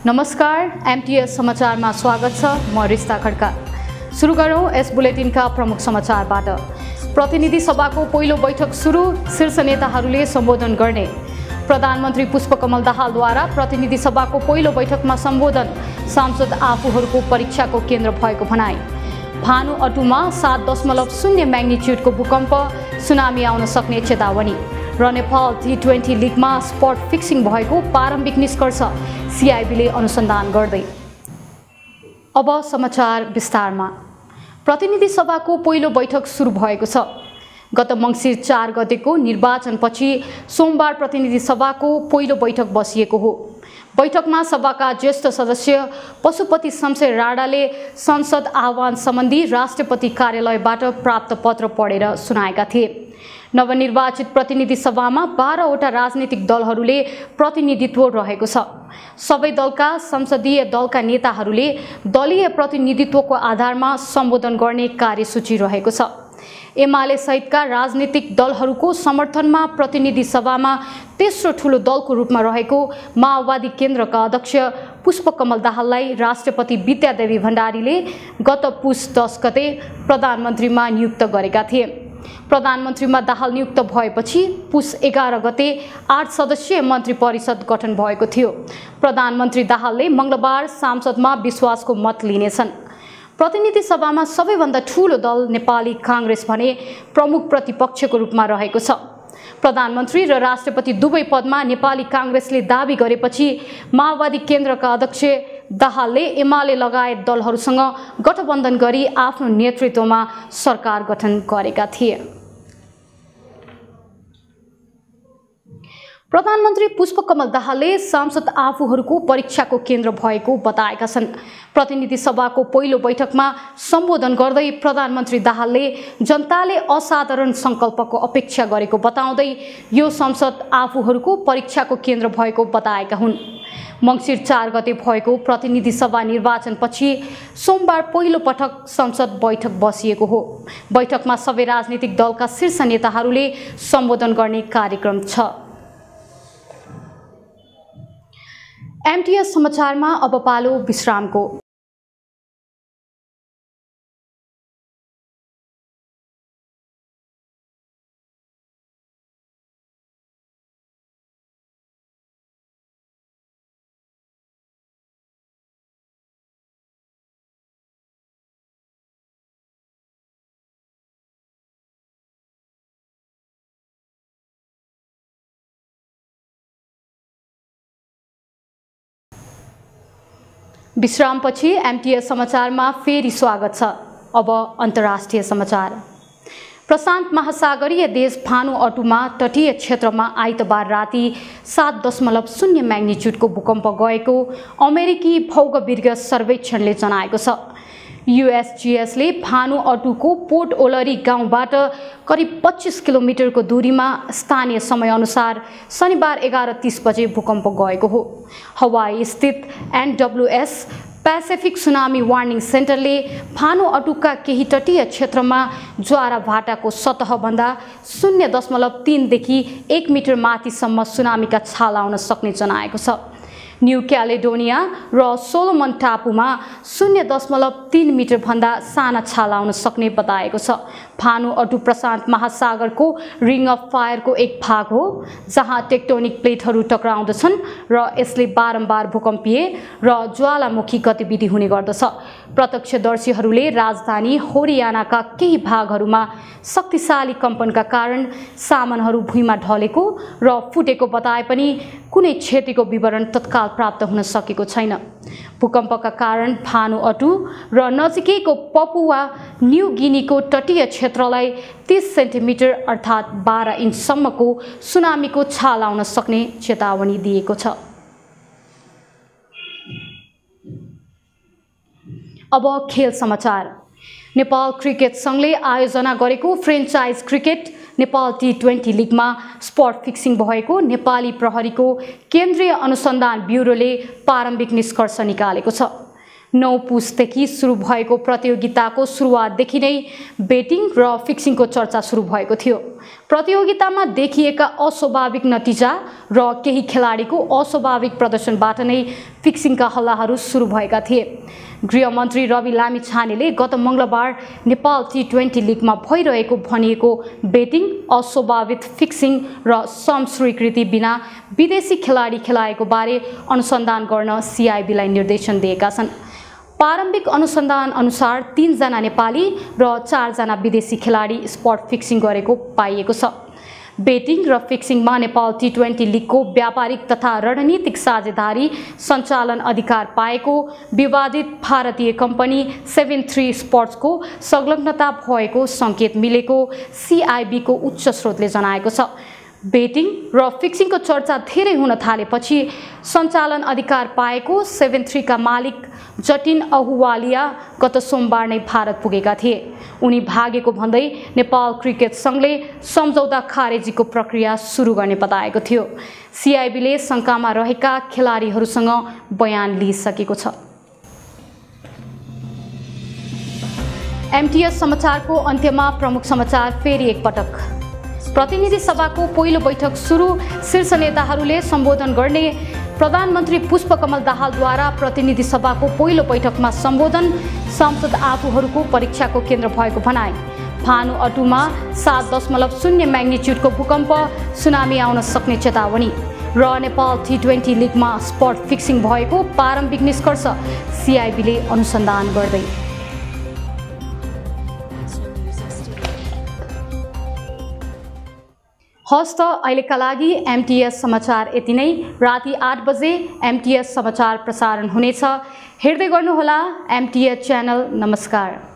नमस्कार, एमटीएस समाचारमा स्वागत छ। म रिस्ता खड्का। सुरु गरौँ यस बुलेटिनका प्रमुख समाचारबाट। प्रतिनिधि सभाको पहिलो बैठक सुरु, शीर्ष नेताहरूले सम्बोधन गर्ने। प्रधानमन्त्री पुष्पकमल दाहालद्वारा प्रतिनिधि सभाको पहिलो बैठकमा सम्बोधन, सांसद आफूहरूको परीक्षाको केन्द्र भएको भनाई। भानुअटुमा 7.0 म्याग्निट्युडको भूकम्प, सुनामी आउन सक्ने चेतावनी र नेपाल T20 लिगमा स्पट फिक्सिङ भएको प्रारम्भिक निष्कर्ष सिआइबीले अनुसन्धान गर्दै। अब समाचार विस्तारमा। प्रतिनिधि सभाको पहिलो बैठक सुरु भएको छ। गत मङ्सिर 4 गतेको निर्वाचनपछि सोमबार प्रतिनिधि सभाको पहिलो बैठक बसिएको हो। बैठकमा सभाका ज्येष्ठ सदस्य पशुपति शमशेर राणाले संसद आह्वान सम्बन्धी राष्ट्रपति कार्यालयबाट प्राप्त पत्र पढेर सुनाएका थिए। नवनिर्वाचित प्रतिनिधि सभामा 12वटा राजनीतिक दलहरूले प्रतिनिधित्व रहेको छ। सबै दलका संसदीय दलका नेताहरूले दलीय प्रतिनिधित्वको आधारमा सम्बोधन गर्ने कार्यसूची रहेको छ। एमाले सहितका राजनीतिक दलहरूको समर्थनमा प्रतिनिधि सभामा तेस्रो ठूलो दलको रूपमा रहेको माओवादी केन्द्रका अध्यक्ष पुष्पकमल दाहाललाई राष्ट्रपति विद्यादेवी भण्डारीले गत पुस 10 गते प्रधानमन्त्रीमा नियुक्त गरेका थिए। प्रधानमन्त्रीमा दाहाल नियुक्त भएपछि पुस 11 गते 8 सदस्यीय मन्त्री परिषद गठन भएको थियो। प्रधानमन्त्री दाहालले मंगलबार संसदमा विश्वासको मत लिनेछन्। प्रतिनिधि सभामा सबैभन्दा ठूलो दल नेपाली कांग्रेस भने प्रमुख प्रतिपक्षको रूपमा रहेको छ। प्रधानमन्त्री र राष्ट्रपति दुवै पदमा नेपाली कांग्रेसले दाबी गरेपछि माओवादी केन्द्रका अध्यक्ष दाहालले एमाले लगायत दलहरूसँग गठबन्धन गरी आफ्नो नेतृत्वमा सरकार गठन गरेका थिए। प्रधानमन्त्री पुष्पकमल दाहालले सांसद आफूहरूको परीक्षाको केन्द्र भएको बताएका छन्। प्रतिनिधि सभाको पहिलो बैठकमा सम्बोधन गर्दै प्रधानमन्त्री दाहालले जनताले असाधारण संकल्पको अपेक्षा गरेको बताउँदै यो संसद आफूहरूको परीक्षाको केन्द्र भएको बताएका हुन्। मङ्सिर 4 गते भएको प्रतिनिधि सभा निर्वाचनपछि सोमबार पहिलो पटक संसद बैठक बसिएको हो। बैठकमा सबै राजनीतिक दलका शीर्ष नेताहरूले सम्बोधन गर्ने कार्यक्रम छ। एमटीएस समाचारमा अब पालो विश्रामको। विश्रामपछि एमटीएस समाचारमा फेरि स्वागत छ। अब अन्तर्राष्ट्रिय समाचार। प्रशान्त महासागरीय देश भानुअटुमा तटीय क्षेत्रमा आइतबार राति 7.0 म्याग्निट्युडको भूकम्प गएको अमेरिकी भौगोलिक सर्वेक्षणले जनाएको छ। USGSले भानुअटुको पोर्ट ओलरी गाउँबाट करिब 25 किलोमिटरको दूरीमा स्थानीय समयअनुसार शनिबार 11:30 बजे भूकम्प गएको हो। हवाई स्थित NWS पेसिफिक सुनामी वार्निङ सेन्टरले भानुअटुका केही तटीय क्षेत्रमा ज्वारा भाटाको सतहभन्दा 0.3 देखि 1 मिटर माथिसम्म सुनामीका छाल आउन सक्ने जनाएको छ। न्यू क्यालेडोनिया र सोलोमन टापुमा 0.3 मिटर भन्दा साना छाल आउन सक्ने बताएको छ। भानुअटु प्रशान्त महासागरको रिङ अफ फायरको एक भाग हो, जहाँ टेक्टोनिक प्लेटहरू टक्राउँदछन् र यसले बारम्बार भूकम्पीय र ज्वालामुखी गतिविधि हुने गर्दछ। प्रत्यक्षदर्शीहरूले राजधानी हरियानाका केही भागहरूमा शक्तिशाली कम्पनका कारण सामानहरू भुइँमा ढलेको र फुटेको बताए पनि कुनै क्षतिको विवरण तत्काल प्राप्त हुन सकेको छैन। भूकम्पका कारण भानुअटु र नजिकैको पपुवा न्यू गिनीको तटीय क्षेत्रलाई 30 सेन्टिमिटर अर्थात् 12 इन्चसम्मको सुनामीको छाल आउन सक्ने चेतावनी दिएको छ। अब खेल समाचार। नेपाल क्रिकेट संघले आयोजना गरेको फ्रेन्चाइज क्रिकेट नेपाल T20 लिगमा स्पट फिक्सिङ भएको नेपाली प्रहरीको केन्द्रीय अनुसन्धान ब्युरोले प्रारम्भिक निष्कर्ष निकालेको छ। 9 पुसदेखि सुरु भएको प्रतियोगिताको सुरुवातदेखि नै बेटिङ र फिक्सिङको चर्चा सुरु भएको थियो। प्रतियोगितामा देखिएका अस्वाभाविक नतिजा र केही खेलाडीको अस्वाभाविक प्रदर्शनबाट नै फिक्सिङका हल्लाहरू सुरु भएका थिए। गृहमन्त्री रवि लामिछानेले गत मंगलबार नेपाल T20 लिगमा भइरहेको भनिएको बेटिङ, अस्वाभाविक फिक्सिङ र सम स्वीकृति बिना विदेशी खेलाडी खेलाएको बारे अनुसन्धान गर्न CIB लाई निर्देशन दिएका छन्। प्रारम्भिक अनुसन्धान अनुसार 3 जना नेपाली र 4 जना विदेशी खेलाडी स्पट फिक्सिङ गरेको पाइएको छ। बेटिङ र फिक्सिङमा नेपाल T20 लिगको व्यापारिक तथा रणनीतिक साझेदारी सञ्चालन अधिकार पाएको विवादित भारतीय कम्पनी 73 स्पोर्ट्सको संलग्नता भएको संकेत मिलेको CIB को उच्च स्रोतले जनाएको छ। बेटिङ र फिक्सिङको चर्चा धेरै हुन थालेपछि सञ्चालन अधिकार पाएको 73 का मालिक जटिन अहुवालिया गत सोमबार नै भारत पुगेका थिए। उनी भागेको भन्दै नेपाल क्रिकेट संघले सम्झौता खारेजीको प्रक्रिया सुरु गर्ने बताएको थियो। CIB ले शंकामा रहेका खेलाडीहरूसँग बयान लिइसकेको छ। MTS समाचारको अन्त्यमा प्रमुख समाचार फेरि एकपटक। प्रतिनिधि सभाको पहिलो बैठक सुरु, शीर्ष नेताहरूले सम्बोधन गर्ने। प्रधानमन्त्री पुष्पकमल दाहालद्वारा प्रतिनिधि सभाको पहिलो बैठकमा सम्बोधन, सांसद आफूहरूको परीक्षाको केन्द्र भएको भनाई। भानुअटुमा 7.0 म्याग्निट्युडको भूकम्प, सुनामी आउन सक्ने चेतावनी। र नेपाल T20 लिगमा स्पट फिक्सिङ भएको प्रारम्भिक निष्कर्ष, CIB ले अनुसन्धान गर्दै। हस्त अहिलेका लागि MTS समाचार यति नै। राति 8 बजे MTS समाचार प्रसारण हुनेछ। हेर्दै गर्नुहोला MTS च्यानल। नमस्कार।